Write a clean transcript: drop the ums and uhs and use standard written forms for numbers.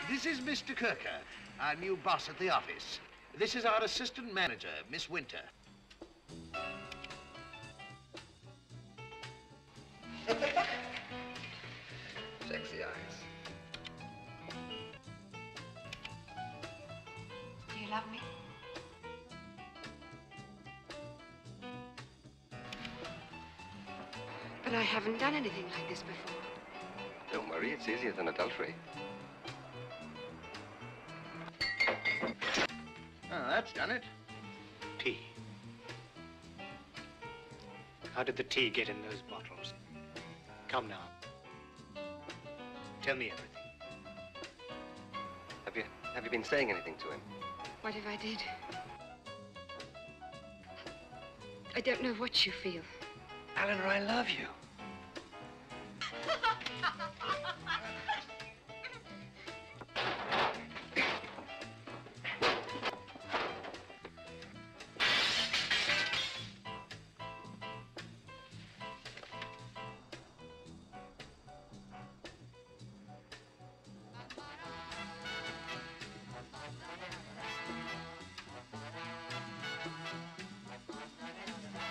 This is Mr. Kirker, our new boss at the office. This is our assistant manager, Miss Winter. Sexy eyes. Do you love me? But I haven't done anything like this before. Don't worry, it's easier than adultery. Oh, that's done it. Tea. How did the tea get in those bottles? Come now. Tell me everything. Have you been saying anything to him? What if I did? I don't know what you feel. Eleanor, I love you.